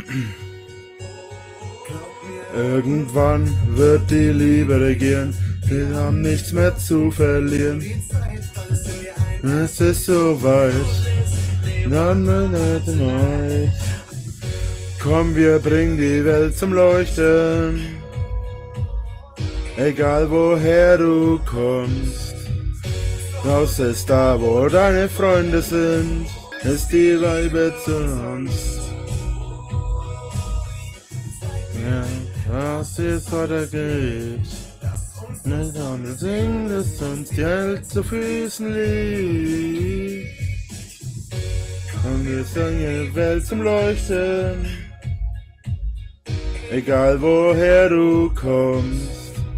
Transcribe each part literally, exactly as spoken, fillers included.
Irgendwann wird die Liebe regieren, wir haben nichts mehr zu verlieren. Es ist soweit, dann wird neu. Komm, wir bringen die Welt zum Leuchten. Egal woher du kommst, raus ist da, wo deine Freunde sind, ist die Liebe zu uns. Ja, was jetzt weitergeht, nicht anders singen, dass uns die Welt zu Füßen liegt. Und wir singen die Welt zum Leuchten, egal woher du kommst.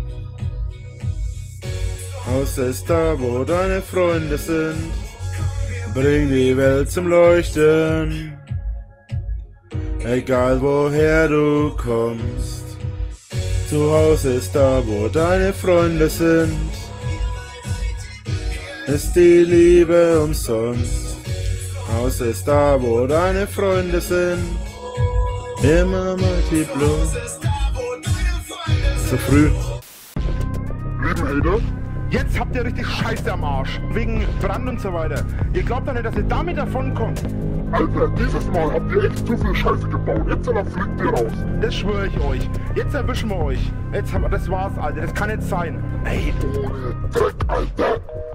Haus ist da, wo deine Freunde sind, bring die Welt zum Leuchten, egal woher du kommst. Zu Hause ist da, wo deine Freunde sind, ist die Liebe umsonst. Haus ist da, wo deine Freunde sind, immer multiplo. Zu früh. Lieben Hater, jetzt habt ihr richtig Scheiße am Arsch, wegen Brand und so weiter. Ihr glaubt doch nicht, dass ihr damit davonkommt. Alter, dieses Mal habt ihr echt zu viel Scheiße gebaut. Jetzt fliegt ihr raus. Das schwöre ich euch. Jetzt erwischen wir euch. Jetzt haben wir, das war's, Alter. Das kann nicht sein. Ey. Ohne Dreck, Alter.